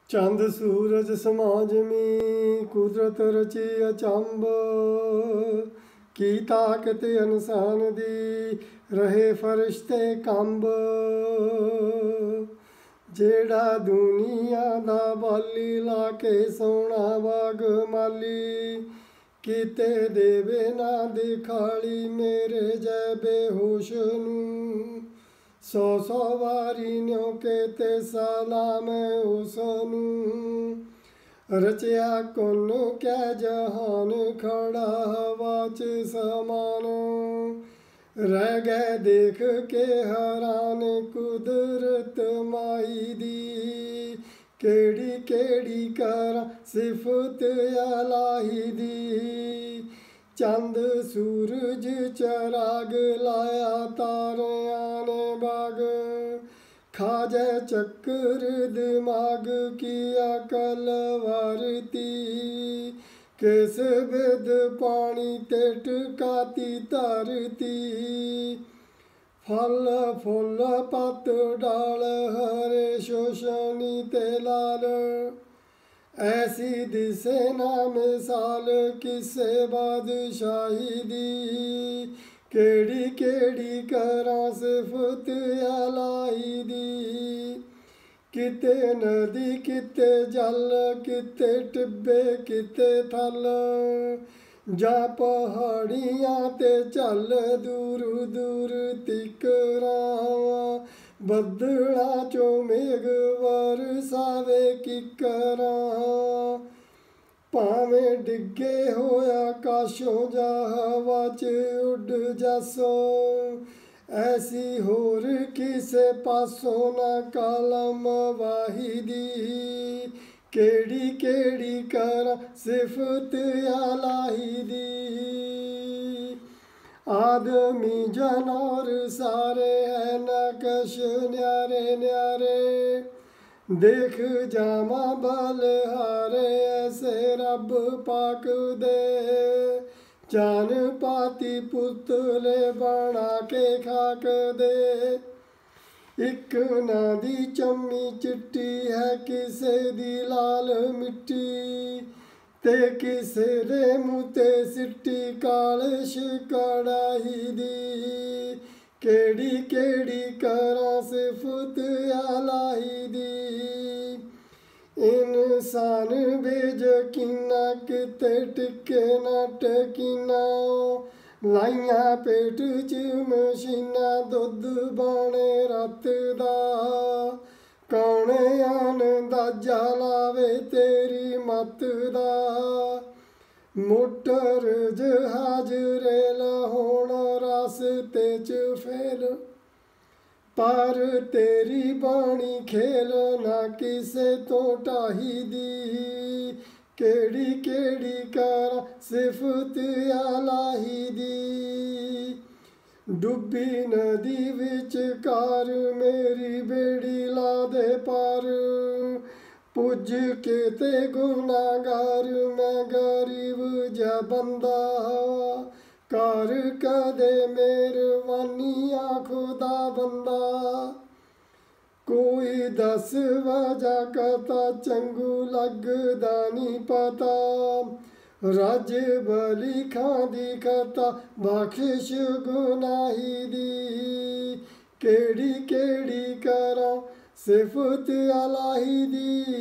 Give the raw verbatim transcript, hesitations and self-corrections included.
चंद सूरज समाज में कुदरत रची अचंब की ताकत इंसान दी रहे फरिश्ते कंब। जेड़ा दुनिया दा बाली लाके सोना बाग माली किते देवे ना दिखाली मेरे जै बेहोश नूं। सौ सौ वारी न्यों के ते सलाम उसनू। रचिया कुन क्या जहान खड़ा हवा च समान। रह गए देख के हैरान कुदरत माई दी। केड़ी केड़ी करा सिफत अलाही दी। चंद सूरज चराग लाया तारियां ने बाग। खाजे चक्कर दिमाग की अकल वारती। किस बिद पानी ते टकाती धरती। फल फुल पत डाल हरे शोषणी ते लाल। ऐसी दिसे ना मिसाल किसे बादशाही दी। केड़ी केड़ी करा सिफत अलाई दी। किते नदी किते जल किते टिब्बे किते थल। जा पहाड़ियां ते चल दूर दूर तिकरा। बदला चो मेघ वरसावे किकरा। भावें डिगे होया काशों जा हवा च उड़ जासो। ऐसी होर किसे पासों ना कलम वाहिदी। केड़ी केड़ी करा सिफत अलाही दी। आदमी जानवर सारे है नकश न्यारे न्यारे। देख जामा बलहारे ऐसे रब पाक दे। जान पाती पुतले बना के खाक दे। एक नादी चम्मी चिट्टी है किसे दी लाल मिट्टी। ते किसे दे मुते सिट्टी कालिश कड़ाही दी। केड़ी केड़ी करा सिफत अलाई दी। इंसान बेजकीना किते टिके ना टकीना। लाइया पेट च मशीना दुध बने रत दा। कौन अंदाजा लावे तेरी मत दा। मोटर जहाज रेल होण रास्ते च फेल। पर तेरी बाणी खेल ना किसे तो टाही दी। केड़ी केड़ी करा सिफत अलाही दी। डुब्बी नदी विच कार मेरी बेड़ी ला दे पार। पुज के ते गुनाहगार मैं गरीब जा बंदा। कर कदे मेहरबानिया खुदा बंदा। कोई दस वजह कता चंगू लगदा नी पता। रज बली खांदी खता बख्शिश गुनाही दी। केड़ी केड़ी करा सिफत अलाही दी।